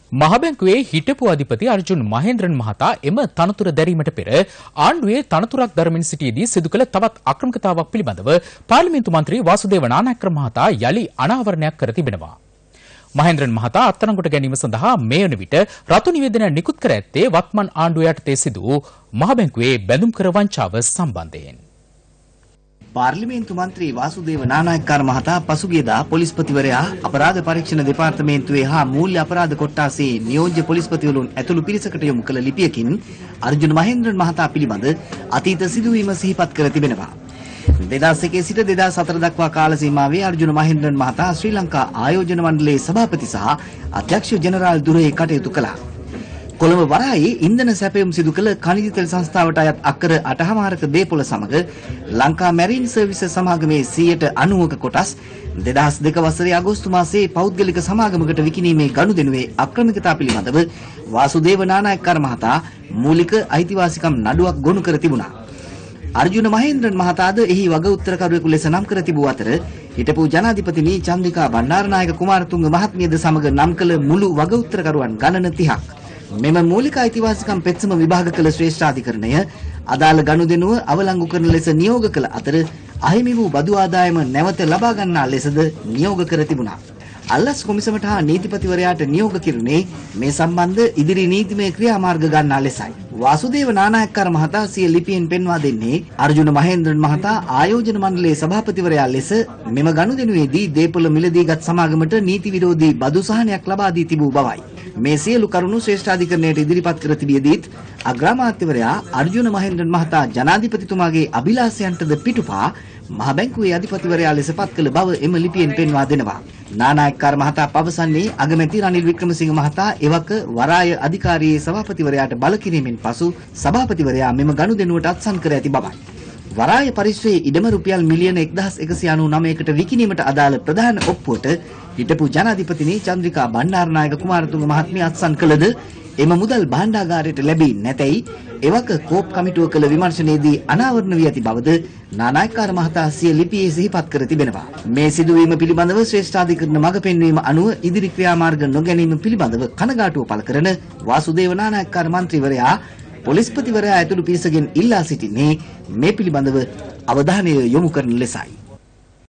මහබැංකුවේ හිටපු අධිපති අර්ජුන් මහේන්ද්‍රන් මහතා එම තනතුර දැරීමට පෙර ආණ්ඩුවේ තනතුරක් දරමින් සිටියේදී සිදු කළ තවත් අක්‍රමිකතාවක් පිළිබඳව පාර්ලිමේන්තු මන්ත්‍රී වාසුදේව නානායක්කර මහතා යලි අනාවරණයක් කර තිබෙනවා. මහේන්ද්‍රන් මහතා අත්අඩංගුවට ගැනීම සඳහා මේ වන විට රතු නිවේදන නිකුත් කර ඇත්තේ වත්මන් ආණ්ඩුව යටතේ සිදු වූ මහබැංකුවේ බැඳුම් කර වංචාව සම්බන්ධයෙන්. පාර්ලිමේන්තු මන්ත්‍රී වාසුදේව නානායක්කාර මහතා පසුගියදා පොලිස්පතිවරයා අපරාධ පරීක්ෂණ දෙපාර්තමේන්තුවේ හා මූල්‍ය අපරාධ කොට්ටාසේ නියෝජ්‍ය පොලිස්පතිවරුන් ඇතුළු පිරිසකට යොමු කළ ලිපියකින් අර්ජුන මහේන්ද්‍රන් මහතා පිළිබඳ අතීත සිදුවීම සිහිපත් කර තිබෙනවා. 2001 සිට 2004 දක්වා කාල සීමාවේ අර්ජුන මහේන්ද්‍රන් මහතා ශ්‍රී ලංකා ආයෝජන මණ්ඩලයේ සභාපති සහ අධ්‍යක්ෂ ජෙනරාල් දුරේ කටයුතු කළා. කොළඹ වරායේ ඉන්ධන සැපයුම් සිදු කළ ඛනිජ තෙල් සංස්ථාවට අයත් අක්කර 8.5ක දේපොළ සමග ලංකා මැරීන් සර්විසස් සමාගමේ 90ක කොටස් 2002 වසරේ අගෝස්තු මාසයේ පෞද්ගලික සමාගමකට විකිණීමේ ගනුදෙනුවේ අක්‍රමිකතා පිළිබඳව වාසුදේව නානායක්කාර මහතා මූලික අයිතිවාසිකම් නඩුවක් ගොනු කර තිබුණා. අර්ජුන මහේන්ද්‍රන් මහතාද එහි වග උත්තරකරුවෙකු ලෙස නම් කර තිබූ අතර හිටපු ජනාධිපතිනි චන්ද්‍රිකා බණ්ඩාරනායක කුමාරතුංග මහත්මියද සමග නම් කළ මුළු වග උත්තරකරුවන් ගණන 30ක් මෙම මූලික අයිතිවාසිකම් පෙත්සම විභාග කළ ශ්‍රේෂ්ඨාධිකරණය අදාළ ගනුදෙනුව අවලංගු කරන ලෙස නියෝග කළ අතර අහිමි වූ බදු ආදායම නැවත ලබා ගන්නා ලෙසද නියෝග කර තිබුණා. අල්ලස් කොමිසමට හා නීතිපතිවරයාට නියෝග කිරුණේ මේ සම්බන්ධ ඉදිරි නීතිමය ක්‍රියාමාර්ග ගන්නා ලෙසයි. වාසුදේව නානායක්කාර මහතා සිය ලිපියෙන් පෙන්වා දෙන්නේ අර්ජුන මහේන්ද්‍රන් මහතා ආයෝජන මණ්ඩලයේ සභාපතිවරයා ලෙස මෙම ගනුදෙනුවේදී දේපොළ මිලදීගත් සමාගමට නීති විරෝධී බදු සහනයක් ලබා දී තිබූ බවයි. මේ සියලු කරුණු ශ්‍රේෂ්ඨාධිකරණයට ඉදිරිපත් කර තිබියදීත් අග්‍රාමාත්‍යවරයා අර්ජුන මහේන්ද්‍රන් මහතා ජනාධිපතිතුමාගේ අභිලාෂයන්ටද පිටුපා මහ බැංකුවේ අධිපතිවරයා ලෙස පත් කළ බව එම ලිපියෙන් පෙන්වා දෙනවා. නානායක්කාර මහතා පවසන්නේ අගමැති රනිල් වික්‍රමසිංහ මහතා එවක වරාය අධිකාරියේ සභාපතිවරයාට බල කිරීමෙන් පසු සභාපතිවරයා මෙම ගනුදෙනුවට අත්සන් කර ඇති බවයි. වරාය පරිශ්‍රයේ ඉඩම රුපියල් මිලියන 1199කට විකිණීමට අදාළ ප්‍රධාන ඔප්පුවට හිටපු ජනාධිපතිනි චන්ද්‍රිකා බණ්ඩාරනායක කුමාරතුංග මහත්මිය අත්සන් කළද එම මුදල් භාණ්ඩාගාරයට ලැබී නැතැයි එවක කෝප් කමිටුව කළ විමර්ශනයේදී අනාවරණ වී ඇති බවද නානායක්කාර මහතා සිය ලිපියේ සිහිපත් කර තිබෙනවා. මේ සිදුවීම පිළිබඳව ශ්‍රේෂ්ඨාධිකරණ මඟ පෙන්වීම අනුව ඉදිරි ක්‍රියාමාර්ග නොගැනීම පිළිබඳව කනගාටුව පළ කරන වාසුදේව නානායක්කාර මන්ත්‍රීවරයා පොලිස්පතිවරයා ඇතුළු පිරිසගෙන් ඉල්ලා සිටින්නේ මේ පිළිබඳව අවධානය යොමු කරන ලෙසයි.